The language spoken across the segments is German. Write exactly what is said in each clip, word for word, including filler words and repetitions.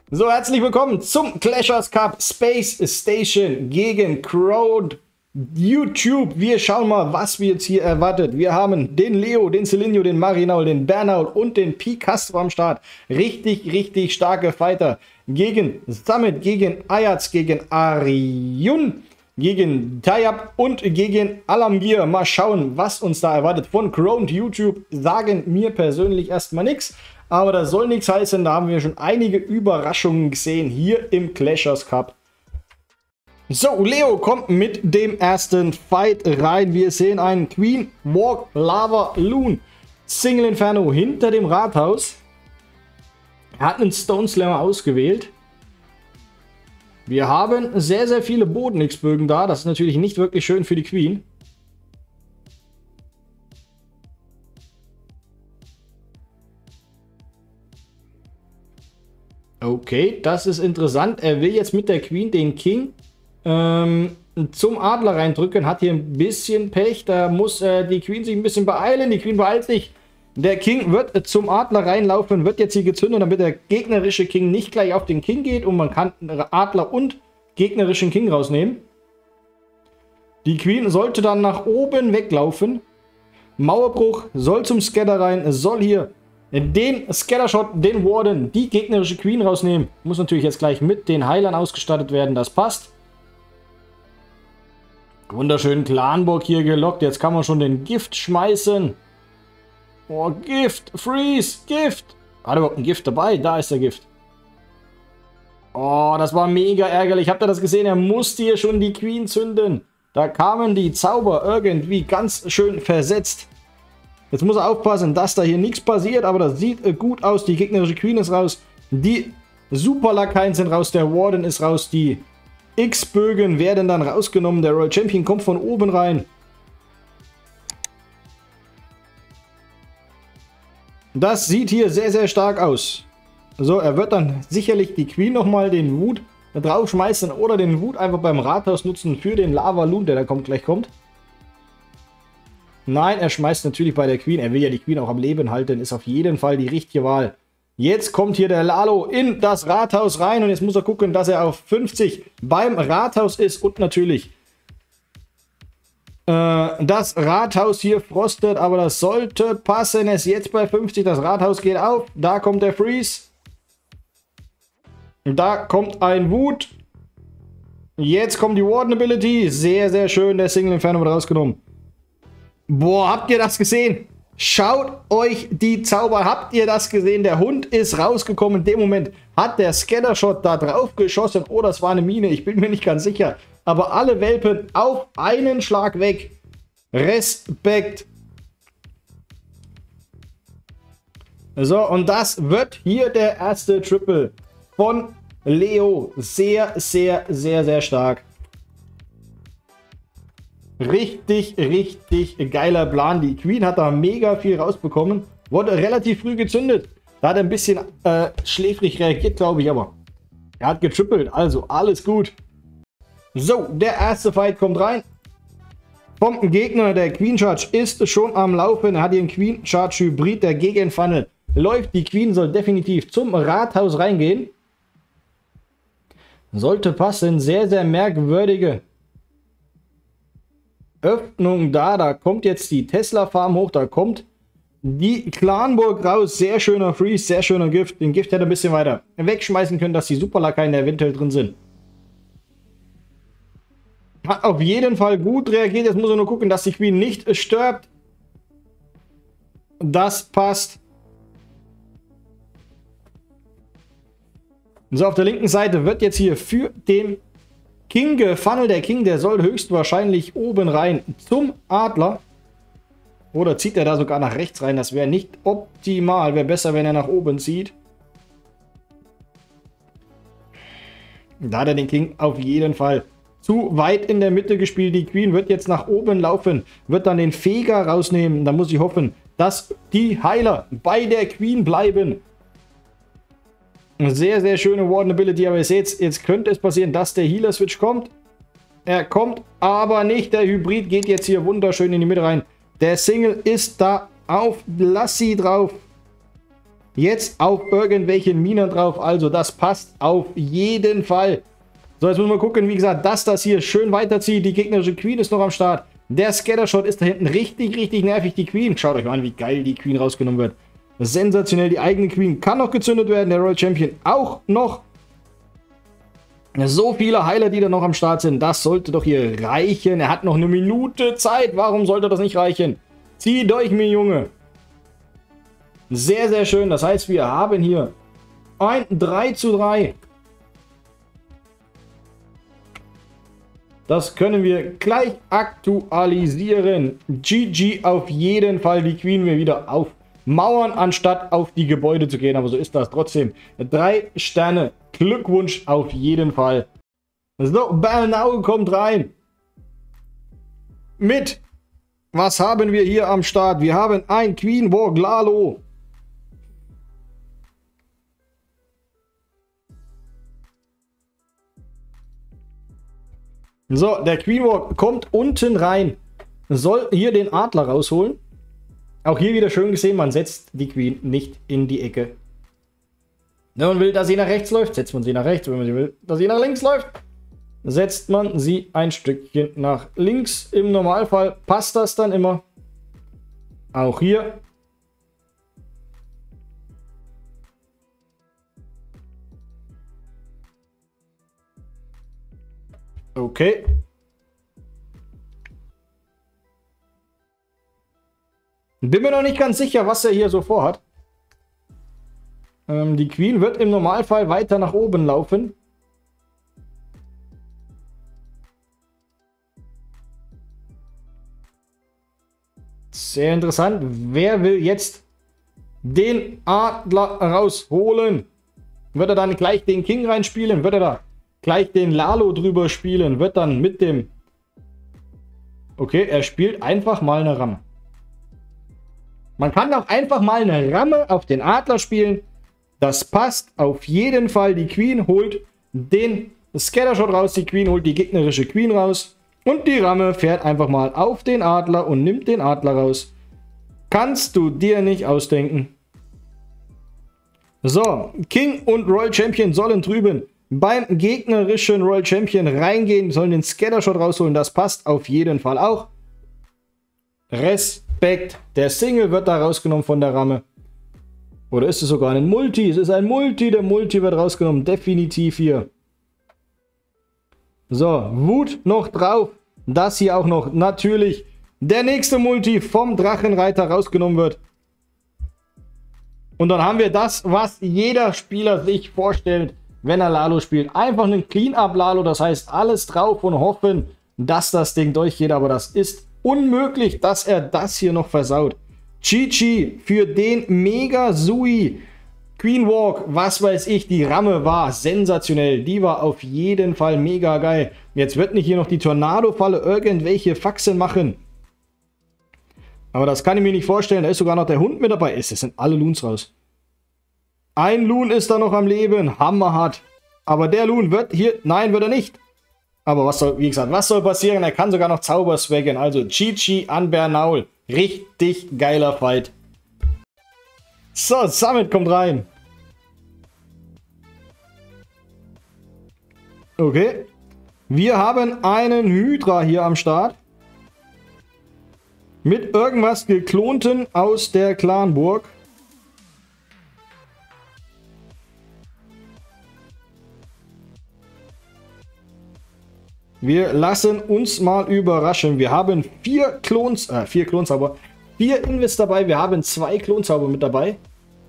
So, herzlich willkommen zum Clashers Cup Space Station gegen Crowd YouTube. Wir schauen mal, was wir jetzt hier erwartet. Wir haben den Leo, den Selinho, den Marinaul, den Bernaul und den Picastro am Start. Richtig, richtig starke Fighter. Gegen Summit, gegen Ayaz, gegen Arjun, gegen Tayyab und gegen Alamgir. Mal schauen, was uns da erwartet. Von Crowd YouTube sagen mir persönlich erstmal nichts. Aber das soll nichts heißen, da haben wir schon einige Überraschungen gesehen hier im Clashers Cup. So, Leo kommt mit dem ersten Fight rein. Wir sehen einen Queen Walk Lava Loon Single Inferno hinter dem Rathaus. Er hat einen Stone Slammer ausgewählt. Wir haben sehr, sehr viele Boden-X-Bögen da. Das ist natürlich nicht wirklich schön für die Queen. Okay, das ist interessant. Er will jetzt mit der Queen den King ähm, zum Adler reindrücken. Hat hier ein bisschen Pech. Da muss äh, die Queen sich ein bisschen beeilen. Die Queen beeilt sich. Der King wird äh, zum Adler reinlaufen. Wird jetzt hier gezündet, damit der gegnerische King nicht gleich auf den King geht. Und man kann Adler und gegnerischen King rausnehmen. Die Queen sollte dann nach oben weglaufen. Mauerbruch soll zum Scatter rein. Soll hier den Scattershot, den Warden, die gegnerische Queen rausnehmen. Muss natürlich jetzt gleich mit den Heilern ausgestattet werden. Das passt. Wunderschön Clanburg hier gelockt. Jetzt kann man schon den Gift schmeißen. Oh, Gift. Freeze. Gift. Hat er überhaupt ein Gift dabei? Da ist der Gift. Oh, das war mega ärgerlich. Habt ihr das gesehen? Er musste hier schon die Queen zünden. Da kamen die Zauber irgendwie ganz schön versetzt. Jetzt muss er aufpassen, dass da hier nichts passiert, aber das sieht äh, gut aus. Die gegnerische Queen ist raus, die Superlakaien sind raus, der Warden ist raus, die X-Bögen werden dann rausgenommen. Der Royal Champion kommt von oben rein. Das sieht hier sehr, sehr stark aus. So, er wird dann sicherlich die Queen nochmal den Wut draufschmeißen oder den Wut einfach beim Rathaus nutzen für den Lava Loon, der da kommt, gleich kommt. Nein, er schmeißt natürlich bei der Queen. Er will ja die Queen auch am Leben halten. Ist auf jeden Fall die richtige Wahl. Jetzt kommt hier der Lalo in das Rathaus rein. Und jetzt muss er gucken, dass er auf fünfzig beim Rathaus ist. Und natürlich äh, das Rathaus hier frostet. Aber das sollte passen. Er ist jetzt bei fünfzig. Das Rathaus geht auf. Da kommt der Freeze. Da kommt ein Wut. Jetzt kommt die Warden Ability. Sehr, sehr schön. Der Single Inferno wird rausgenommen. Boah, habt ihr das gesehen? Schaut euch die Zauber. Habt ihr das gesehen? Der Hund ist rausgekommen. In dem Moment hat der Scattershot da drauf geschossen. Oh, das war eine Mine. Ich bin mir nicht ganz sicher. Aber alle Welpen auf einen Schlag weg. Respekt. So, und das wird hier der erste Triple von Leo. Sehr, sehr, sehr, sehr stark. Richtig, richtig geiler Plan. Die Queen hat da mega viel rausbekommen. Wurde relativ früh gezündet. Da hat er ein bisschen äh, schläfrig reagiert, glaube ich, aber er hat getrippelt. Also alles gut. So, der erste Fight kommt rein. Vom Gegner, der Queen Charge ist schon am Laufen. Er hat hier einen Queen Charge Hybrid, der Gegenfunnel läuft. Die Queen soll definitiv zum Rathaus reingehen. Sollte passen. Sehr, sehr merkwürdige Öffnung da, da kommt jetzt die Tesla Farm hoch, da kommt die Clanburg raus, sehr schöner Freeze, sehr schöner Gift, den Gift hätte er ein bisschen weiter wegschmeißen können, dass die Superlakaien eventuell drin sind. Hat auf jeden Fall gut reagiert, jetzt muss er nur gucken, dass die Queen nicht stirbt. Das passt. So, auf der linken Seite wird jetzt hier für den King gefunnelt. Der King, der soll höchstwahrscheinlich oben rein zum Adler. Oder zieht er da sogar nach rechts rein? Das wäre nicht optimal. Wäre besser, wenn er nach oben zieht. Da hat er den King auf jeden Fall zu weit in der Mitte gespielt. Die Queen wird jetzt nach oben laufen. Wird dann den Feger rausnehmen. Da muss ich hoffen, dass die Heiler bei der Queen bleiben. Sehr, sehr schöne Warden Ability, aber ihr seht, jetzt könnte es passieren, dass der Healer Switch kommt. Er kommt aber nicht. Der Hybrid geht jetzt hier wunderschön in die Mitte rein. Der Single ist da auf Lassie drauf. jetzt auf irgendwelchen Minen drauf. Also das passt auf jeden Fall. So, jetzt müssen wir gucken, wie gesagt, dass das hier schön weiterzieht. Die gegnerische Queen ist noch am Start. Der Scattershot ist da hinten richtig, richtig nervig. Die Queen, schaut euch mal an, wie geil die Queen rausgenommen wird. Sensationell, die eigene Queen kann noch gezündet werden. Der Royal Champion auch noch. So viele Heiler, die da noch am Start sind. Das sollte doch hier reichen. Er hat noch eine Minute Zeit. Warum sollte das nicht reichen? Zieh durch, mir Junge. Sehr, sehr schön. Das heißt, wir haben hier ein drei zu drei. Das können wir gleich aktualisieren. G G auf jeden Fall. Die Queen wir wieder auf Mauern, anstatt auf die Gebäude zu gehen. Aber so ist das trotzdem. Drei Sterne. Glückwunsch auf jeden Fall. So, Bernau kommt rein. Mit. Was haben wir hier am Start? Wir haben ein Queen Walk Lalo. So, der Queen Walk kommt unten rein. Soll hier den Adler rausholen. Auch hier wieder schön gesehen, man setzt die Queen nicht in die Ecke. Wenn man will, dass sie nach rechts läuft, setzt man sie nach rechts. Wenn man will, dass sie nach links läuft, setzt man sie ein Stückchen nach links. Im Normalfall passt das dann immer. Auch hier. Okay. Bin mir noch nicht ganz sicher, was er hier so vorhat. Ähm, die Queen wird im Normalfall weiter nach oben laufen. Sehr interessant. Wer will jetzt den Adler rausholen? Wird er dann gleich den King reinspielen? Wird er da gleich den Lalo drüber spielen? Wird dann mit dem... Okay, er spielt einfach mal eine Ramme. Man kann auch einfach mal eine Ramme auf den Adler spielen. Das passt auf jeden Fall. Die Queen holt den Scattershot raus. Die Queen holt die gegnerische Queen raus. Und die Ramme fährt einfach mal auf den Adler und nimmt den Adler raus. Kannst du dir nicht ausdenken. So, King und Royal Champion sollen drüben beim gegnerischen Royal Champion reingehen. Sollen den Scattershot rausholen. Das passt auf jeden Fall auch. Respekt. Der Single wird da rausgenommen von der Ramme. Oder ist es sogar ein Multi? Es ist ein Multi. Der Multi wird rausgenommen. Definitiv hier. So, Wut noch drauf. Dass hier auch noch natürlich der nächste Multi vom Drachenreiter rausgenommen wird. Und dann haben wir das, was jeder Spieler sich vorstellt, wenn er Lalo spielt. Einfach einen Clean-Up Lalo. Das heißt, alles drauf und hoffen, dass das Ding durchgeht. Aber das ist unmöglich, dass er das hier noch versaut. G G für den Mega Sui. Queen Walk, was weiß ich, die Ramme war sensationell. Die war auf jeden Fall mega geil. Jetzt wird nicht hier noch die Tornado-Falle irgendwelche Faxen machen. Aber das kann ich mir nicht vorstellen. Da ist sogar noch der Hund mit dabei. Es sind alle Loons raus. Ein Loon ist da noch am Leben. Hammerhart. Aber der Loon wird hier... Nein, wird er nicht. Aber was soll, wie gesagt, was soll passieren? Er kann sogar noch Zauber swaggen. Also G G an Bernaul. Richtig geiler Fight. So, Summit kommt rein. Okay. Wir haben einen Hydra hier am Start. Mit irgendwas geklonten aus der Clanburg. Wir lassen uns mal überraschen. Wir haben vier Klons, äh, vier Klonzauber, vier Invis dabei. Wir haben zwei Klonzauber mit dabei.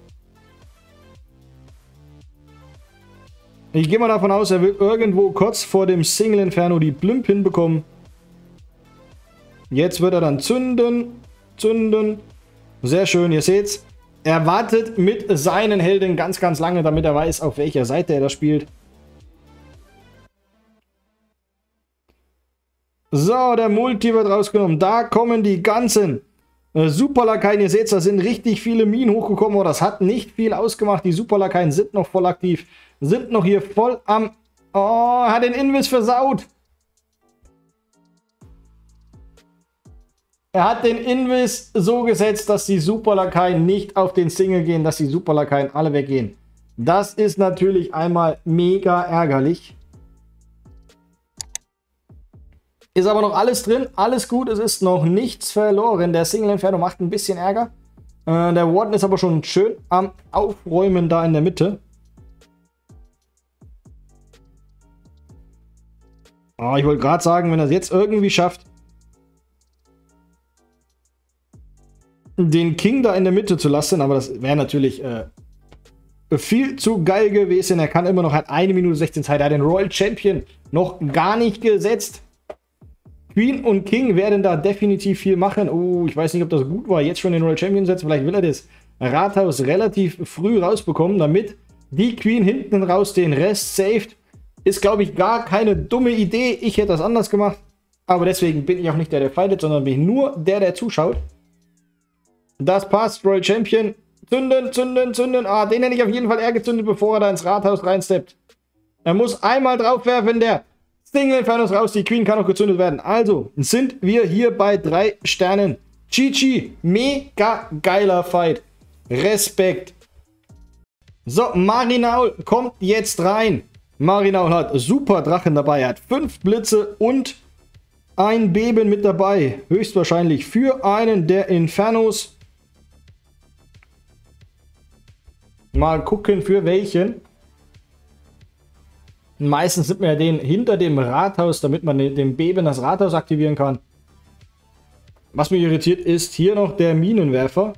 Ich gehe mal davon aus, er will irgendwo kurz vor dem Single Inferno die Blimp hinbekommen. Jetzt wird er dann zünden, zünden. Sehr schön, ihr seht's. Er wartet mit seinen Helden ganz, ganz lange, damit er weiß, auf welcher Seite er das spielt. So, der Multi wird rausgenommen. Da kommen die ganzen äh, Superlakaien. Ihr seht, da sind richtig viele Minen hochgekommen. Aber das hat nicht viel ausgemacht. Die Superlakaien sind noch voll aktiv. Sind noch hier voll am... Oh, hat den Invis versaut. Er hat den Invis so gesetzt, dass die Superlakaien nicht auf den Single gehen, dass die Superlakaien alle weggehen. Das ist natürlich einmal mega ärgerlich. Ist aber noch alles drin, alles gut, es ist noch nichts verloren. Der Single Inferno macht ein bisschen Ärger. Äh, der Warden ist aber schon schön am Aufräumen da in der Mitte. Oh, ich wollte gerade sagen, wenn er es jetzt irgendwie schafft, den King da in der Mitte zu lassen, aber das wäre natürlich äh, viel zu geil gewesen. Er kann immer noch, hat eine Minute sechzehn Zeit, er hat den Royal Champion noch gar nicht gesetzt. Queen und King werden da definitiv viel machen. Oh, ich weiß nicht, ob das gut war, jetzt schon den Royal Champion setzen. Vielleicht will er das Rathaus relativ früh rausbekommen, damit die Queen hinten raus den Rest saved. Ist, glaube ich, gar keine dumme Idee. Ich hätte das anders gemacht. Aber deswegen bin ich auch nicht der, der fightet, sondern bin ich nur der, der zuschaut. Das passt. Royal Champion. Zünden, zünden, zünden. Ah, den hätte ich auf jeden Fall eher gezündet, bevor er da ins Rathaus reinsteppt. Er muss einmal drauf werfen, der Single Inferno ist raus. Die Queen kann auch gezündet werden. Also sind wir hier bei drei Sternen. G G. Mega geiler Fight. Respekt. So, Marinaul kommt jetzt rein. Marinaul hat super Drachen dabei. Er hat fünf Blitze und ein Beben mit dabei. Höchstwahrscheinlich für einen der Infernos. Mal gucken, für welchen. Meistens nimmt man ja den hinter dem Rathaus, damit man den Beben das Rathaus aktivieren kann. Was mich irritiert, ist hier noch der Minenwerfer.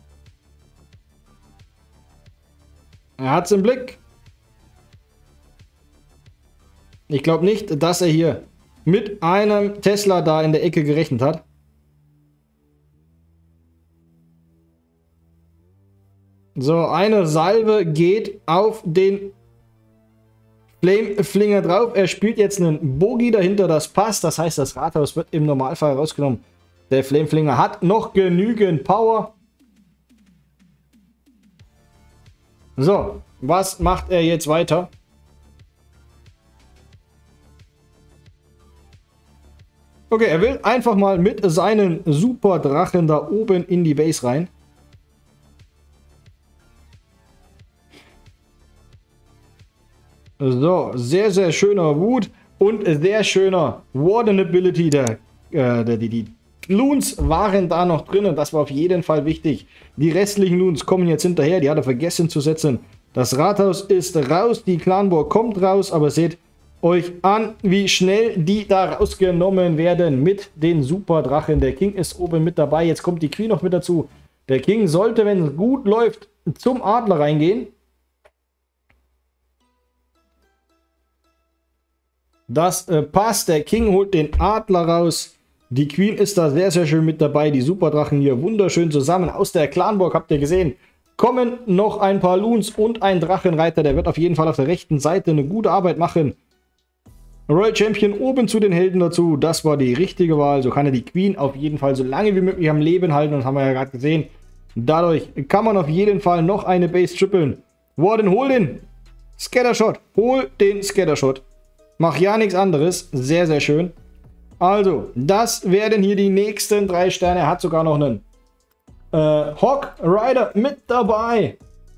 Er hat es im Blick. Ich glaube nicht, dass er hier mit einem Tesla da in der Ecke gerechnet hat. So, eine Salve geht auf den Flameflinger drauf. Er spielt jetzt einen Bogi dahinter, das passt. Das heißt, das Rathaus wird im Normalfall rausgenommen. Der Flameflinger hat noch genügend Power. So, was macht er jetzt weiter? Okay, er will einfach mal mit seinen Super-Drachen da oben in die Base rein. So, sehr, sehr schöner Wut und sehr schöner Warden Ability. Der, äh, der, die, die Loons waren da noch drin und das war auf jeden Fall wichtig. Die restlichen Loons kommen jetzt hinterher, die hat er vergessen zu setzen. Das Rathaus ist raus, die Clanburg kommt raus, aber seht euch an, wie schnell die da rausgenommen werden mit den Superdrachen. Der King ist oben mit dabei, jetzt kommt die Queen noch mit dazu. Der King sollte, wenn es gut läuft, zum Adler reingehen. Das äh, passt, der King holt den Adler raus. Die Queen ist da sehr, sehr schön mit dabei. Die Superdrachen hier wunderschön zusammen. Aus der Clanburg habt ihr gesehen, kommen noch ein paar Loons und ein Drachenreiter. Der wird auf jeden Fall auf der rechten Seite eine gute Arbeit machen. Royal Champion oben zu den Helden dazu. Das war die richtige Wahl. So kann er die Queen auf jeden Fall so lange wie möglich am Leben halten. Das haben wir ja gerade gesehen. Dadurch kann man auf jeden Fall noch eine Base trippeln. Warden, hol den Scattershot. Hol den Scattershot. Mach ja nichts anderes. Sehr, sehr schön. Also, das werden hier die nächsten drei Sterne. Er hat sogar noch einen äh, Hawk Rider mit dabei.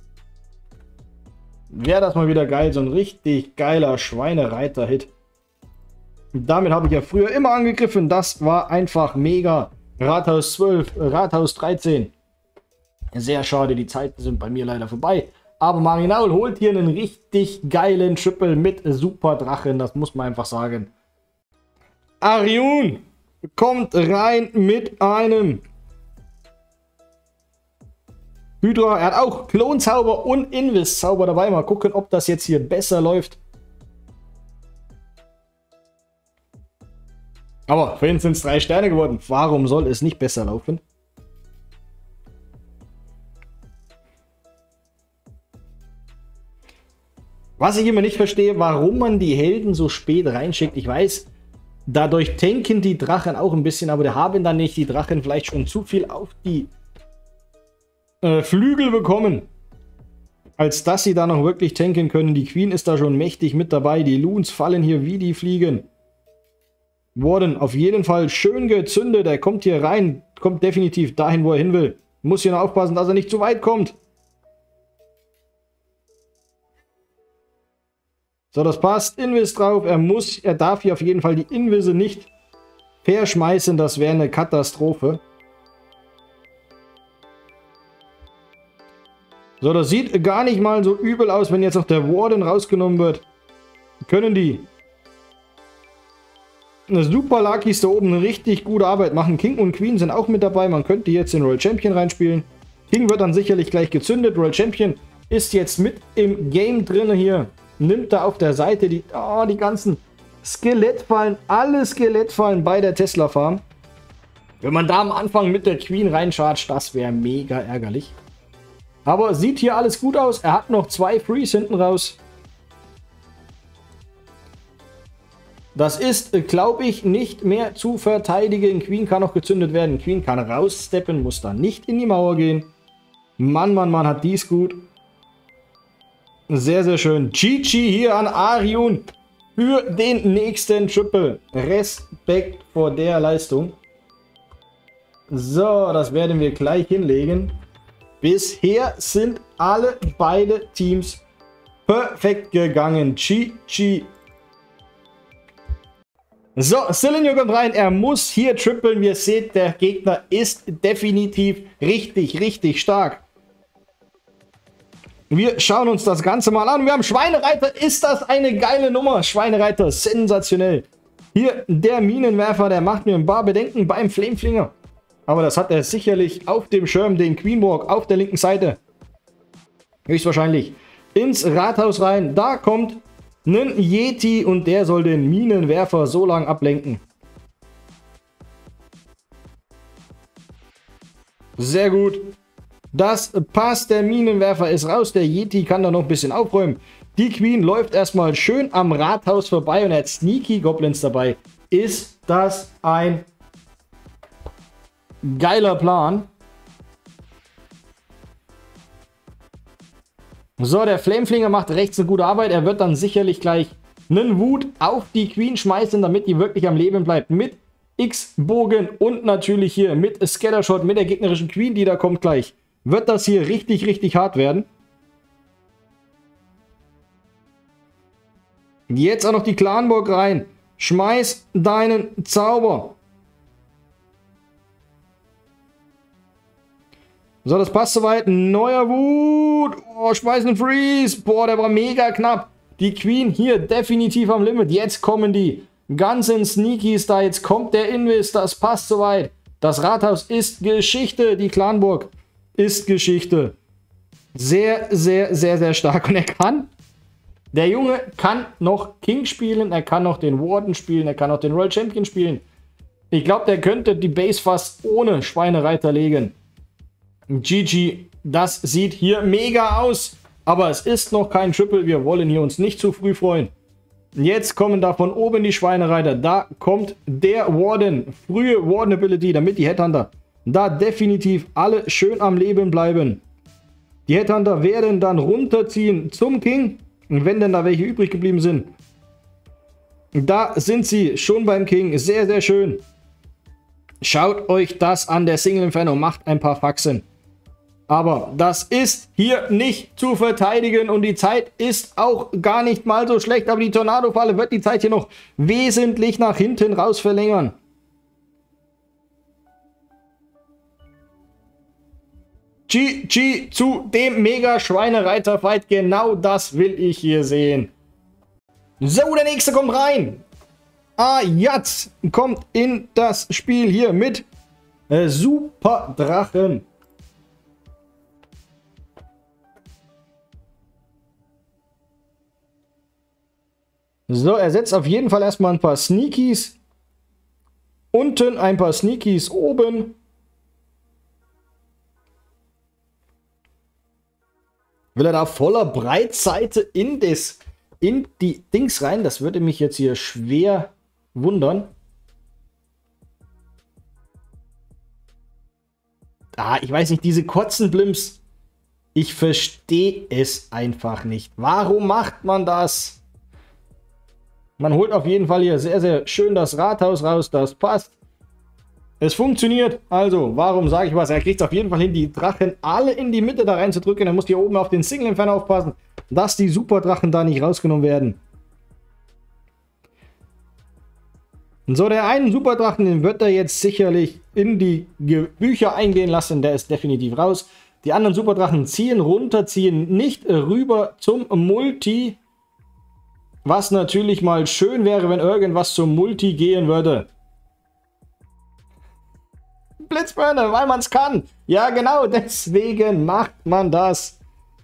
Wäre das mal wieder geil. So ein richtig geiler Schweinereiter-Hit. Damit habe ich ja früher immer angegriffen. Das war einfach mega. Rathaus zwölf, Rathaus dreizehn. Sehr schade, die Zeiten sind bei mir leider vorbei. Aber Marinaul holt hier einen richtig geilen Triple mit Superdrachen. Das muss man einfach sagen. Ariun kommt rein mit einem Hydra. Er hat auch Klonzauber und Invis-Zauber dabei. Mal gucken, ob das jetzt hier besser läuft. Aber für ihn sind es drei Sterne geworden. Warum soll es nicht besser laufen? Was ich immer nicht verstehe, warum man die Helden so spät reinschickt. Ich weiß, dadurch tanken die Drachen auch ein bisschen, aber die haben dann nicht die Drachen vielleicht schon zu viel auf die äh, Flügel bekommen, als dass sie da noch wirklich tanken können. Die Queen ist da schon mächtig mit dabei. Die Loons fallen hier wie die Fliegen. Warden auf jeden Fall schön gezündet. Er kommt hier rein. kommt definitiv dahin, wo er hin will. Muss hier noch aufpassen, dass er nicht zu weit kommt. So, das passt. Invis drauf. Er muss, er darf hier auf jeden Fall die Invise nicht verschmeißen. Das wäre eine Katastrophe. So, das sieht gar nicht mal so übel aus, wenn jetzt noch der Warden rausgenommen wird. Können die eine Super Luckies da oben eine richtig gute Arbeit machen. King und Queen sind auch mit dabei. Man könnte jetzt den Royal Champion reinspielen. King wird dann sicherlich gleich gezündet. Royal Champion ist jetzt mit im Game drin hier. Nimmt da auf der Seite die, oh, die ganzen Skelettfallen. Alle Skelettfallen bei der Tesla Farm. Wenn man da am Anfang mit der Queen reinchargt, das wäre mega ärgerlich. Aber sieht hier alles gut aus. Er hat noch zwei Freeze hinten raus. Das ist, glaube ich, nicht mehr zu verteidigen. Queen kann noch gezündet werden. Queen kann raussteppen, muss dann nicht in die Mauer gehen. Mann, Mann, Mann, hat dies gut. Sehr, sehr schön. G G hier an Arion für den nächsten Triple. Respekt vor der Leistung. So, das werden wir gleich hinlegen. Bisher sind alle beide Teams perfekt gegangen. G G. So, Selenio kommt rein. Er muss hier trippeln. Wie ihr seht, der Gegner ist definitiv richtig, richtig stark. Wir schauen uns das Ganze mal an. Wir haben Schweinereiter. Ist das eine geile Nummer? Schweinereiter, sensationell. Hier der Minenwerfer, der macht mir ein paar Bedenken beim Flameflinger. Aber das hat er sicherlich auf dem Schirm, den Queenwalk auf der linken Seite. Höchstwahrscheinlich ins Rathaus rein. Da kommt ein Yeti und der soll den Minenwerfer so lang ablenken. Sehr gut. Das passt. Der Minenwerfer ist raus. Der Yeti kann da noch ein bisschen aufräumen. Die Queen läuft erstmal schön am Rathaus vorbei und er hat Sneaky Goblins dabei. Ist das ein geiler Plan? So, der Flameflinger macht rechts eine gute Arbeit. Er wird dann sicherlich gleich einen Wut auf die Queen schmeißen, damit die wirklich am Leben bleibt. Mit X-Bogen und natürlich hier mit Scattershot, mit der gegnerischen Queen, die da kommt gleich. Wird das hier richtig, richtig hart werden. Jetzt auch noch die Clanburg rein. Schmeiß deinen Zauber. So, das passt soweit. Neuer Wut. Oh, schmeiß einen Freeze. Boah, der war mega knapp. Die Queen hier definitiv am Limit. Jetzt kommen die ganzen Sneakies da. Jetzt kommt der Invis. Das passt soweit. Das Rathaus ist Geschichte. Die Clanburg ist Geschichte. Sehr, sehr, sehr, sehr stark. Und er kann, der Junge kann noch King spielen. Er kann noch den Warden spielen. Er kann noch den Royal Champion spielen. Ich glaube, der könnte die Base fast ohne Schweinereiter legen. G G, das sieht hier mega aus, aber es ist noch kein Triple, wir wollen hier uns nicht zu früh freuen. Jetzt kommen da von oben die Schweinereiter, da kommt der Warden, frühe Warden Ability, damit die Headhunter da definitiv alle schön am Leben bleiben. Die Headhunter werden dann runterziehen zum King, wenn denn da welche übrig geblieben sind. Da sind sie schon beim King, sehr, sehr schön. Schaut euch das an, der Single Inferno macht ein paar Faxen. Aber das ist hier nicht zu verteidigen und die Zeit ist auch gar nicht mal so schlecht. Aber die Tornado-Falle wird die Zeit hier noch wesentlich nach hinten raus verlängern. G G zu dem Mega-Schweinereiter-Fight. Genau das will ich hier sehen. So, der nächste kommt rein. Ayaz kommt in das Spiel hier mit äh, Super Drachen. So, er setzt auf jeden Fall erstmal ein paar Sneakies. Unten ein paar Sneakies oben. Will er da voller Breitseite in, des, in die Dings rein? Das würde mich jetzt hier schwer wundern. Ah, ich weiß nicht, diese Kotzenblimps. Ich verstehe es einfach nicht. Warum macht man das? Man holt auf jeden Fall hier sehr, sehr schön das Rathaus raus. Das passt. Es funktioniert. Also, warum sage ich was? Er kriegt es auf jeden Fall hin, die Drachen alle in die Mitte da reinzudrücken. Er muss hier oben auf den Single Inferno aufpassen, dass die Superdrachen da nicht rausgenommen werden. So, der einen Superdrachen, den wird er jetzt sicherlich in die Bücher eingehen lassen. Der ist definitiv raus. Die anderen Superdrachen ziehen runter, ziehen nicht rüber zum Multi. Was natürlich mal schön wäre, wenn irgendwas zum Multi gehen würde. Blitzburner, weil man es kann. Ja, genau, deswegen macht man das.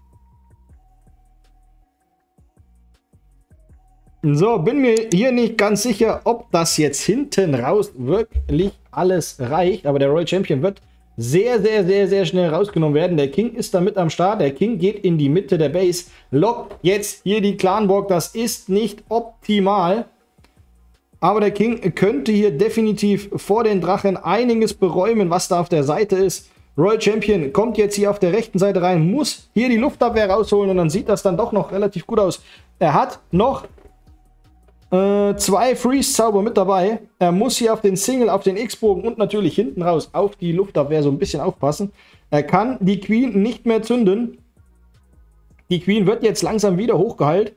So, bin mir hier nicht ganz sicher, ob das jetzt hinten raus wirklich alles reicht. Aber der Royal Champion wird sehr, sehr, sehr, sehr schnell rausgenommen werden. Der King ist da mit am Start. Der King geht in die Mitte der Base. Lockt jetzt hier die Clanburg. Das ist nicht optimal. Aber der King könnte hier definitiv vor den Drachen einiges beräumen, was da auf der Seite ist. Royal Champion kommt jetzt hier auf der rechten Seite rein, muss hier die Luftabwehr rausholen und dann sieht das dann doch noch relativ gut aus. Er hat noch äh, zwei Freeze-Zauber mit dabei. Er muss hier auf den Single, auf den X-Bogen und natürlich hinten raus auf die Luftabwehr so ein bisschen aufpassen. Er kann die Queen nicht mehr zünden. Die Queen wird jetzt langsam wieder hochgeheilt.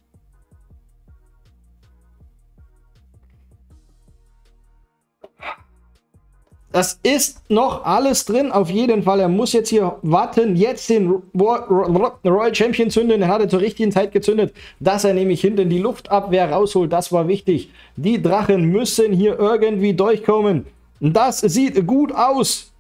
Das ist noch alles drin, auf jeden Fall. Er muss jetzt hier warten, jetzt den Royal Champion zünden. Er hat zur richtigen Zeit gezündet, dass er nämlich hinten die Luftabwehr rausholt. Das war wichtig. Die Drachen müssen hier irgendwie durchkommen. Das sieht gut aus.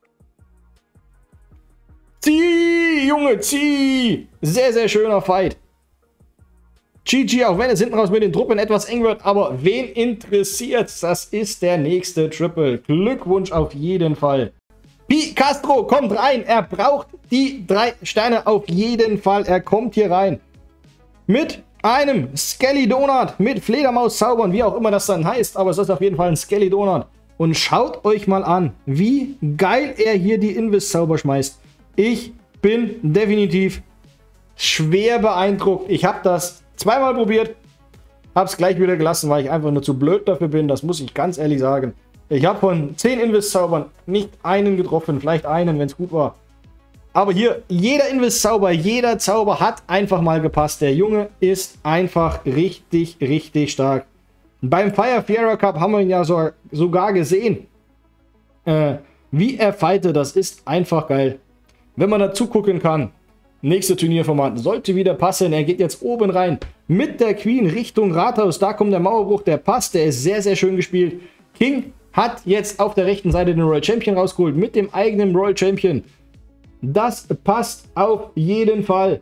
Zieh, Junge, zieh. Sehr, sehr schöner Fight. G G, auch wenn es hinten raus mit den Truppen etwas eng wird, aber wen interessiert? Das ist der nächste Triple. Glückwunsch auf jeden Fall. Pi Castro kommt rein. Er braucht die drei Sterne auf jeden Fall. Er kommt hier rein. Mit einem Skelly Donut, mit Fledermaus-Zaubern, wie auch immer das dann heißt. Aber es ist auf jeden Fall ein Skelly Donut. Und schaut euch mal an, wie geil er hier die Invis-Zauber schmeißt. Ich bin definitiv schwer beeindruckt. Ich habe das zweimal probiert, habe es gleich wieder gelassen, weil ich einfach nur zu blöd dafür bin. Das muss ich ganz ehrlich sagen. Ich habe von zehn Invis-Zaubern nicht einen getroffen, vielleicht einen, wenn es gut war. Aber hier, jeder Invis-Zauber, jeder Zauber hat einfach mal gepasst. Der Junge ist einfach richtig, richtig stark. Beim Fire Fiera Cup haben wir ihn ja so, sogar gesehen, äh, wie er fightet. Das ist einfach geil. Wenn man dazu gucken kann. Nächste Turnierformat sollte wieder passen. Er geht jetzt oben rein mit der Queen Richtung Rathaus. Da kommt der Mauerbruch, der passt. Der ist sehr, sehr schön gespielt. King hat jetzt auf der rechten Seite den Royal Champion rausgeholt mit dem eigenen Royal Champion. Das passt auf jeden Fall.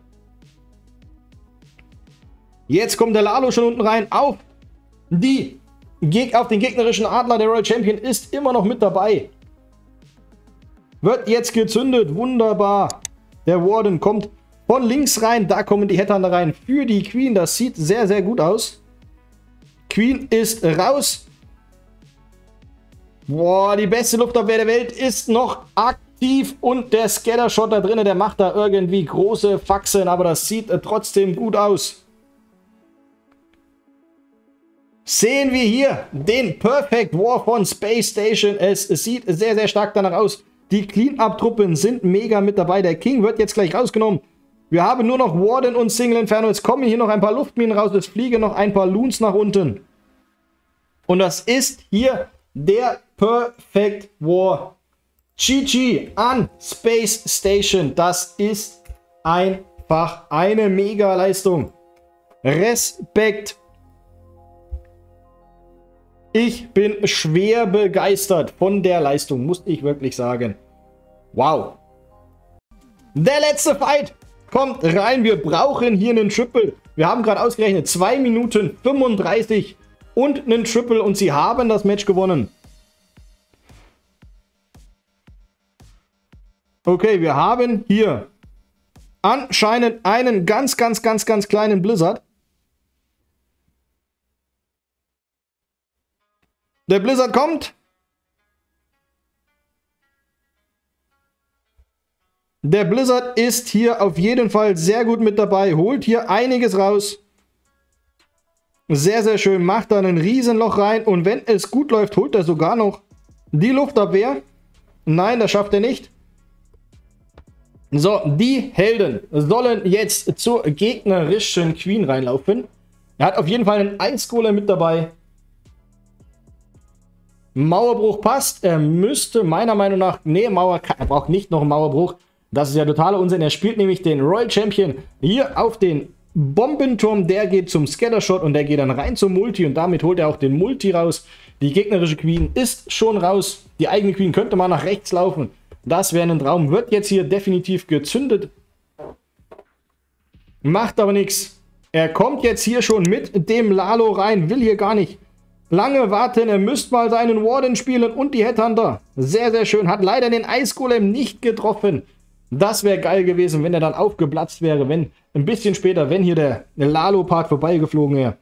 Jetzt kommt der Lalo schon unten rein auf, die, auf den gegnerischen Adler. Der Royal Champion ist immer noch mit dabei. Wird jetzt gezündet. Wunderbar. Der Warden kommt von links rein. Da kommen die Headhunter rein für die Queen. Das sieht sehr, sehr gut aus. Queen ist raus. Boah, die beste Luftabwehr der Welt ist noch aktiv. Und der Scattershot da drinnen, der macht da irgendwie große Faxen. Aber das sieht trotzdem gut aus. Sehen wir hier den Perfect War von Space Station. Es sieht sehr, sehr stark danach aus. Die Clean-Up-Truppen sind mega mit dabei. Der King wird jetzt gleich rausgenommen. Wir haben nur noch Warden und Single Inferno. Jetzt kommen hier noch ein paar Luftminen raus. Es fliegen noch ein paar Loons nach unten. Und das ist hier der Perfect War. G G an Space Station. Das ist einfach eine Mega-Leistung. Respekt. Ich bin schwer begeistert von der Leistung, muss ich wirklich sagen. Wow. Der letzte Fight kommt rein. Wir brauchen hier einen Triple. Wir haben gerade ausgerechnet zwei Minuten fünfunddreißig und einen Triple und sie haben das Match gewonnen. Okay, wir haben hier anscheinend einen ganz, ganz, ganz, ganz kleinen Blizzard. Der Blizzard kommt. Der Blizzard ist hier auf jeden Fall sehr gut mit dabei. Holt hier einiges raus. Sehr, sehr schön. Macht da ein Riesenloch rein. Und wenn es gut läuft, holt er sogar noch Die Luftabwehr. Nein, das schafft er nicht. So, die Helden sollen jetzt zur gegnerischen Queen reinlaufen. Er hat auf jeden Fall einen Eisgolem mit dabei. Mauerbruch passt. Er müsste meiner Meinung nach... Nee, Mauer, er braucht nicht noch einen Mauerbruch. Das ist ja totaler Unsinn. Er spielt nämlich den Royal Champion hier auf den Bombenturm. Der geht zum Scattershot und der geht dann rein zum Multi. Und damit holt er auch den Multi raus. Die gegnerische Queen ist schon raus. Die eigene Queen könnte mal nach rechts laufen. Das wäre ein Traum. Wird jetzt hier definitiv gezündet. Macht aber nichts. Er kommt jetzt hier schon mit dem Lalo rein. Will hier gar nicht lange warten. Er müsste mal seinen Warden spielen und die Headhunter. Sehr, sehr schön. Hat leider den Eisgolem nicht getroffen. Das wäre geil gewesen, wenn er dann aufgeplatzt wäre. Wenn ein bisschen später, wenn hier der Lalo-Part vorbeigeflogen wäre.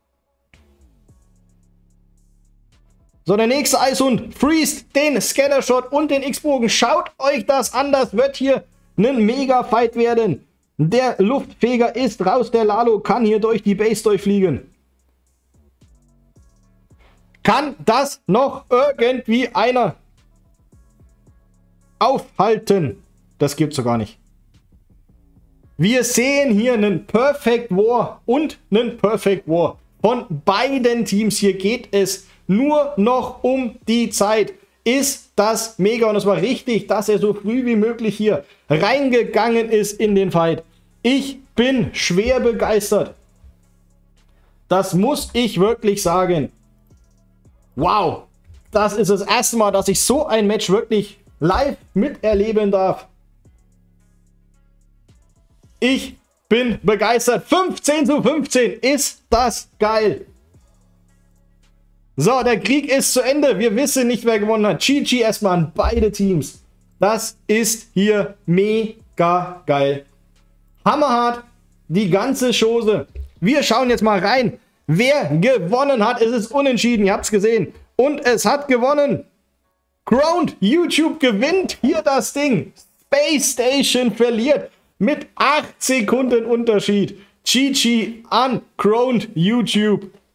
So, der nächste Eishund freest den Scattershot und den X-Bogen. Schaut euch das an, das wird hier ein Mega-Fight werden. Der Luftfeger ist raus, der Lalo kann hier durch die Base durchfliegen. Kann das noch irgendwie einer aufhalten? Das gibt's doch gar nicht. Wir sehen hier einen Perfect War und einen Perfect War. Von beiden Teams hier geht es nur noch um die Zeit. Ist das mega und es war richtig, dass er so früh wie möglich hier reingegangen ist in den Fight. Ich bin schwer begeistert. Das muss ich wirklich sagen. Wow, das ist das erste Mal, dass ich so ein Match wirklich live miterleben darf. Ich bin begeistert. fünfzehn zu fünfzehn, ist das geil. So, der Krieg ist zu Ende. Wir wissen nicht, wer gewonnen hat. G G erstmal an beide Teams. Das ist hier mega geil. Hammerhart, die ganze Chose. Wir schauen jetzt mal rein, wer gewonnen hat. Es ist unentschieden, ihr habt es gesehen. Und es hat gewonnen. Crowned YouTube gewinnt hier das Ding. Space Station verliert mit acht Sekunden Unterschied. G G an Crowned YouTube.